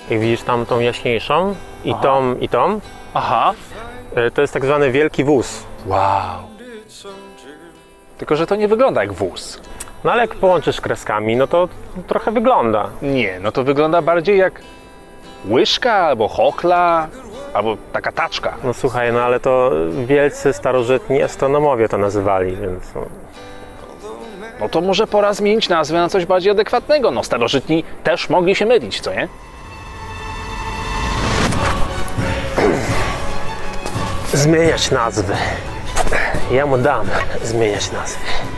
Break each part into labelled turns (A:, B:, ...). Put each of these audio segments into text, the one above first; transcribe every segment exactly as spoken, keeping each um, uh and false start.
A: Jak widzisz tam tą jaśniejszą i
B: Aha.
A: tą i tą,
B: Aha.
A: to jest tak zwany wielki wóz.
B: Wow. Tylko że to nie wygląda jak wóz.
A: No ale jak połączysz kreskami, no to trochę wygląda.
B: Nie, no to wygląda bardziej jak łyżka, albo chokla, albo taka taczka.
A: No słuchaj, no ale to wielcy starożytni astronomowie to nazywali, więc... No.
B: No to może pora zmienić nazwę na coś bardziej adekwatnego. No starożytni też mogli się mylić, co nie?
A: Zmieniać nazwy. Ja mu dam zmieniać nazwy.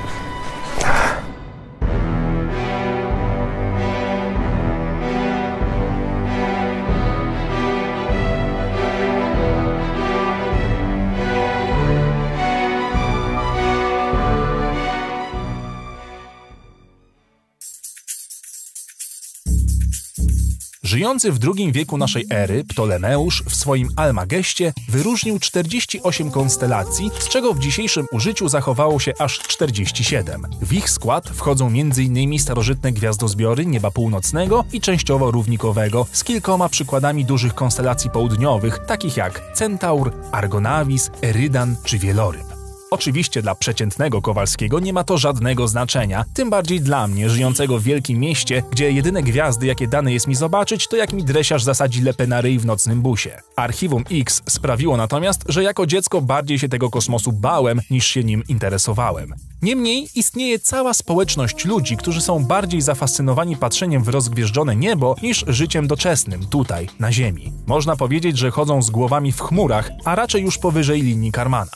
C: Żyjący w drugim wieku naszej ery Ptolemeusz w swoim Almageście wyróżnił czterdzieści osiem konstelacji, z czego w dzisiejszym użyciu zachowało się aż czterdzieści siedem. W ich skład wchodzą między innymi starożytne gwiazdozbiory nieba północnego i częściowo równikowego, z kilkoma przykładami dużych konstelacji południowych, takich jak Centaur, Argonavis, Erydan czy Wieloryb. Oczywiście dla przeciętnego Kowalskiego nie ma to żadnego znaczenia, tym bardziej dla mnie, żyjącego w wielkim mieście, gdzie jedyne gwiazdy, jakie dane jest mi zobaczyć, to jak mi dresiarz zasadzi lepę na ryj w nocnym busie. Archiwum X sprawiło natomiast, że jako dziecko bardziej się tego kosmosu bałem, niż się nim interesowałem. Niemniej istnieje cała społeczność ludzi, którzy są bardziej zafascynowani patrzeniem w rozgwieżdżone niebo niż życiem doczesnym, tutaj, na Ziemi. Można powiedzieć, że chodzą z głowami w chmurach, a raczej już powyżej linii Karmana.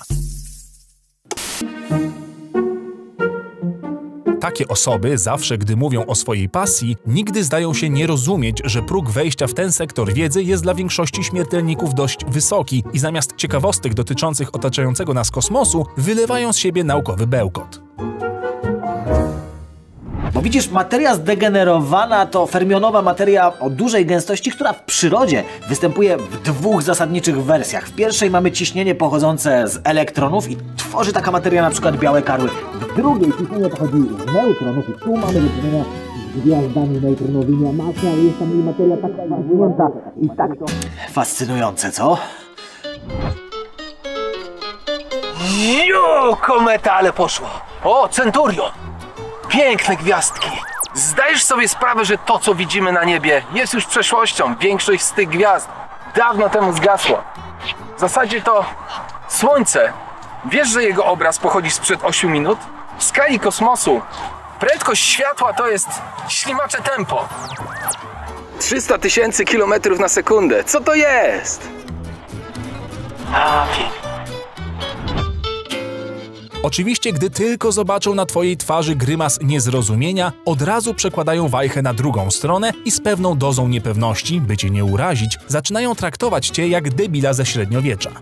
C: Takie osoby zawsze, gdy mówią o swojej pasji, nigdy zdają się nie rozumieć, że próg wejścia w ten sektor wiedzy jest dla większości śmiertelników dość wysoki i zamiast ciekawostek dotyczących otaczającego nas kosmosu, wylewają z siebie naukowy bełkot.
D: Bo widzisz, materia zdegenerowana to fermionowa materia o dużej gęstości, która w przyrodzie występuje w dwóch zasadniczych wersjach. W pierwszej mamy ciśnienie pochodzące z elektronów i tworzy taka materia na przykład białe karły. W drugiej ciśnienie pochodzi z neutronów i tu mamy do czynienia z gwiazdami neutronowymi, a masa, ale jest tam materia tak fascynująca i tak fascynujące, co?
E: Jo, kometa, ale poszła. O, Centurion. Piękne gwiazdki. Zdajesz sobie sprawę, że to, co widzimy na niebie, jest już przeszłością. Większość z tych gwiazd dawno temu zgasła. W zasadzie to Słońce. Wiesz, że jego obraz pochodzi sprzed ośmiu minut? W skali kosmosu prędkość światła to jest ślimacze tempo. trzysta tysięcy kilometrów na sekundę. Co to jest? A, pięknie.
C: Oczywiście, gdy tylko zobaczą na twojej twarzy grymas niezrozumienia, od razu przekładają wajchę na drugą stronę i z pewną dozą niepewności, by cię nie urazić, zaczynają traktować cię jak debila ze średniowiecza.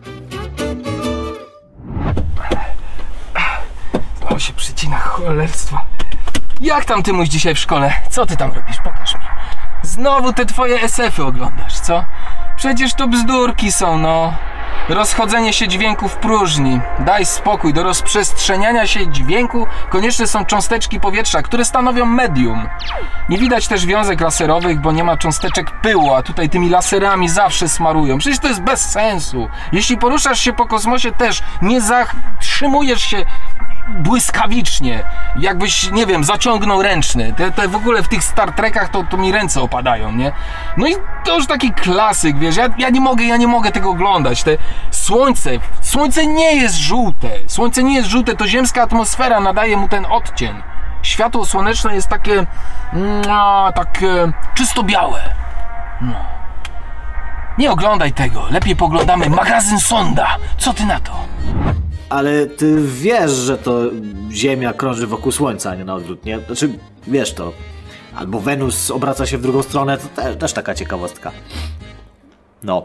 E: O, się przycina, cholerstwa. Jak tam ty mój dzisiaj w szkole? Co ty tam robisz? Pokaż mi. Znowu te twoje esefy oglądasz, co? Przecież to bzdurki są, no. Rozchodzenie się dźwięku w próżni. Daj spokój, do rozprzestrzeniania się dźwięku konieczne są cząsteczki powietrza, które stanowią medium. Nie widać też wiązek laserowych, bo nie ma cząsteczek pyłu, a tutaj tymi laserami zawsze smarują. Przecież to jest bez sensu. Jeśli poruszasz się po kosmosie też, nie zatrzymujesz się błyskawicznie, jakbyś, nie wiem, zaciągnął ręczny. Te, te w ogóle w tych Star Trekach to, to mi ręce opadają, nie? No i to już taki klasyk, wiesz, ja, ja nie mogę, ja nie mogę tego oglądać. Te słońce, słońce nie jest żółte, słońce nie jest żółte, to ziemska atmosfera nadaje mu ten odcień. Światło słoneczne jest takie, no, takie czysto białe. No. Nie oglądaj tego, lepiej poglądamy magazyn Sonda. Co ty na to?
D: Ale ty wiesz, że to Ziemia krąży wokół Słońca, a nie na odwrót, nie? Znaczy, wiesz to. Albo Wenus obraca się w drugą stronę, to też, też taka ciekawostka. No.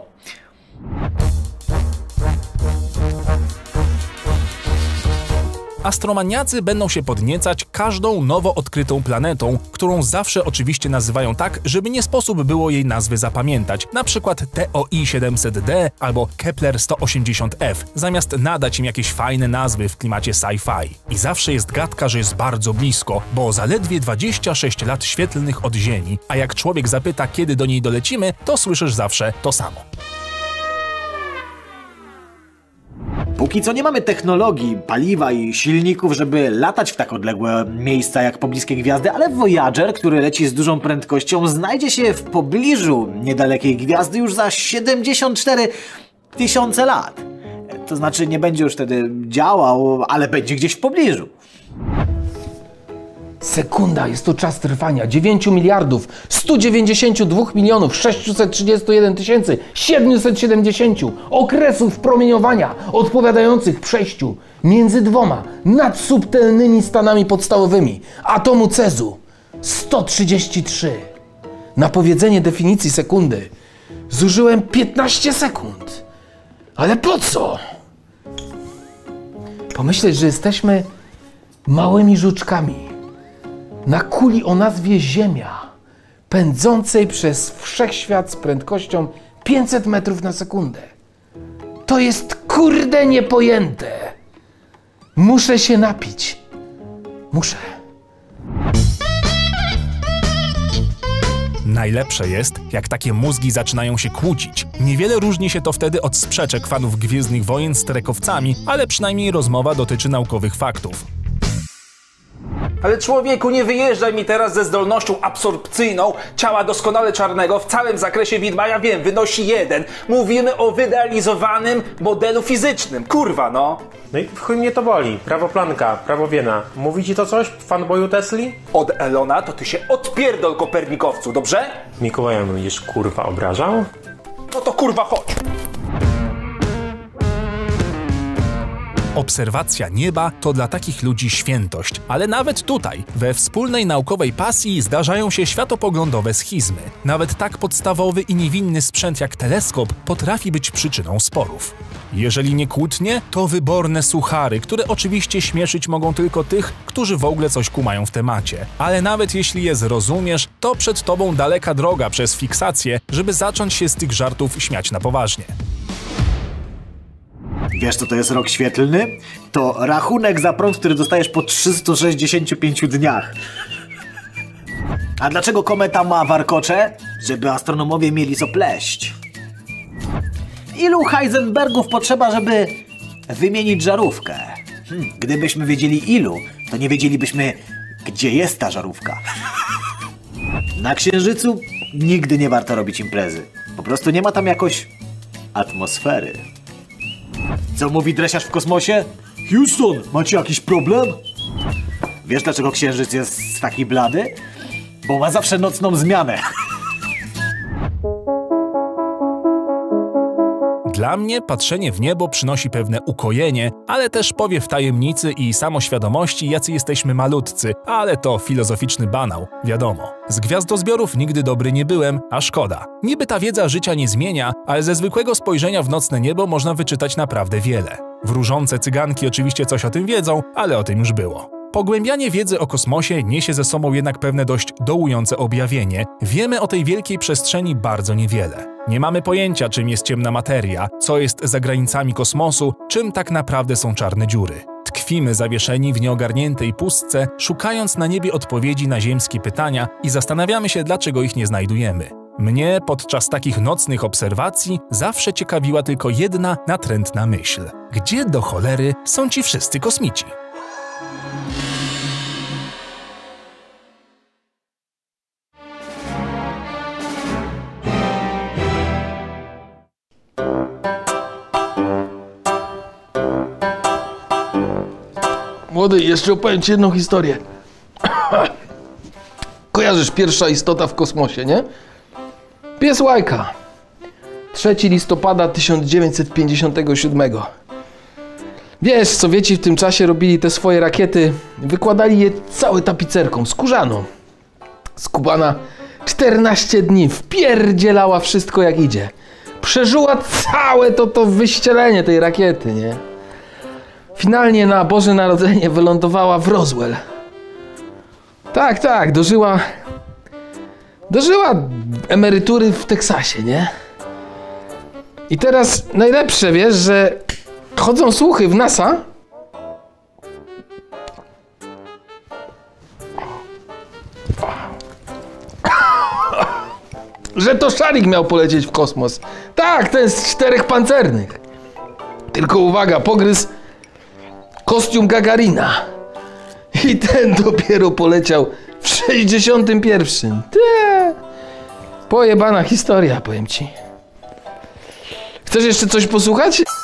C: Astromaniacy będą się podniecać każdą nowo odkrytą planetą, którą zawsze oczywiście nazywają tak, żeby nie sposób było jej nazwy zapamiętać, na przykład T O I siedemset D albo Kepler sto osiemdziesiąt F, zamiast nadać im jakieś fajne nazwy w klimacie sci-fi. I zawsze jest gadka, że jest bardzo blisko, bo zaledwie dwadzieścia sześć lat świetlnych od Ziemi, a jak człowiek zapyta, kiedy do niej dolecimy, to słyszysz zawsze to samo.
D: Póki co nie mamy technologii, paliwa i silników, żeby latać w tak odległe miejsca jak pobliskie gwiazdy, ale Voyager, który leci z dużą prędkością, znajdzie się w pobliżu niedalekiej gwiazdy już za siedemdziesiąt cztery tysiące lat. To znaczy nie będzie już wtedy działał, ale będzie gdzieś w pobliżu.
E: Sekunda, jest to czas trwania dziewięć miliardów sto dziewięćdziesiąt dwa milionów sześćset trzydzieści jeden tysięcy siedemset siedemdziesiąt okresów promieniowania odpowiadających przejściu między dwoma nadsubtelnymi stanami podstawowymi atomu Cezu sto trzydzieści trzy. Na powiedzenie definicji sekundy zużyłem piętnaście sekund. Ale po co? Pomyśleć, że jesteśmy małymi żuczkami na kuli o nazwie Ziemia, pędzącej przez wszechświat z prędkością pięćset metrów na sekundę. To jest kurde niepojęte. Muszę się napić. Muszę.
C: Najlepsze jest, jak takie mózgi zaczynają się kłócić. Niewiele różni się to wtedy od sprzeczek fanów Gwiezdnych Wojen z trekowcami, ale przynajmniej rozmowa dotyczy naukowych faktów.
B: Ale człowieku, nie wyjeżdżaj mi teraz ze zdolnością absorpcyjną ciała doskonale czarnego w całym zakresie widma, ja wiem, wynosi jeden. Mówimy o wyidealizowanym modelu fizycznym. Kurwa, no.
A: No i w chuj mnie to boli. Prawo Plancka, prawo Wiena. Mówi ci to coś, fanboyu Tesli?
B: Od Elona to ty się odpierdol, kopernikowcu, dobrze?
A: Mikołaja będziesz kurwa obrażał?
B: No to kurwa chodź.
C: Obserwacja nieba to dla takich ludzi świętość, ale nawet tutaj, we wspólnej naukowej pasji zdarzają się światopoglądowe schizmy. Nawet tak podstawowy i niewinny sprzęt jak teleskop potrafi być przyczyną sporów. Jeżeli nie kłótnie, to wyborne suchary, które oczywiście śmieszyć mogą tylko tych, którzy w ogóle coś kumają w temacie. Ale nawet jeśli je zrozumiesz, to przed tobą daleka droga przez fiksację, żeby zacząć się z tych żartów śmiać na poważnie.
D: Wiesz, co to jest rok świetlny? To rachunek za prąd, który dostajesz po trzystu sześćdziesięciu pięciu dniach. A dlaczego kometa ma warkocze? Żeby astronomowie mieli co pleść. Ilu Heisenbergów potrzeba, żeby wymienić żarówkę? Hmm, gdybyśmy wiedzieli ilu, to nie wiedzielibyśmy, gdzie jest ta żarówka. Na Księżycu nigdy nie warto robić imprezy. Po prostu nie ma tam jakoś atmosfery. Co mówi dresiarz w kosmosie? Houston, macie jakiś problem? Wiesz, dlaczego Księżyc jest taki blady? Bo ma zawsze nocną zmianę.
C: Dla mnie patrzenie w niebo przynosi pewne ukojenie, ale też powiew tajemnicy i samoświadomości, jacy jesteśmy malutcy, ale to filozoficzny banał, wiadomo. Z gwiazdozbiorów nigdy dobry nie byłem, a szkoda. Niby ta wiedza życia nie zmienia, ale ze zwykłego spojrzenia w nocne niebo można wyczytać naprawdę wiele. Wróżące cyganki oczywiście coś o tym wiedzą, ale o tym już było. Pogłębianie wiedzy o kosmosie niesie ze sobą jednak pewne dość dołujące objawienie. Wiemy o tej wielkiej przestrzeni bardzo niewiele. Nie mamy pojęcia, czym jest ciemna materia, co jest za granicami kosmosu, czym tak naprawdę są czarne dziury. Tkwimy zawieszeni w nieogarniętej pustce, szukając na niebie odpowiedzi na ziemskie pytania i zastanawiamy się, dlaczego ich nie znajdujemy. Mnie podczas takich nocnych obserwacji zawsze ciekawiła tylko jedna natrętna myśl. Gdzie do cholery są ci wszyscy kosmici?
E: Młody, jeszcze opowiem ci jedną historię. Kojarzysz pierwsza istota w kosmosie, nie? Pies Łajka. trzeciego listopada tysiąc dziewięćset pięćdziesiątego siódmego. Wiesz, Sowieci w tym czasie robili te swoje rakiety, wykładali je całą tapicerką, skórzaną. Skubana czternaście dni wpierdzielała wszystko jak idzie. Przeżyła całe to, to wyścielenie tej rakiety, nie? finalnie na Boże Narodzenie wylądowała w Roswell. Tak, tak, dożyła... Dożyła emerytury w Teksasie, nie? I teraz najlepsze, wiesz, że chodzą słuchy w NASA, że to szarik miał polecieć w kosmos. Tak, ten z czterech pancernych. Tylko uwaga, pogryzł kostium Gagarina. I ten dopiero poleciał w sześćdziesiątym pierwszym. Te. Pojebana historia, powiem ci. Chcesz jeszcze coś posłuchać?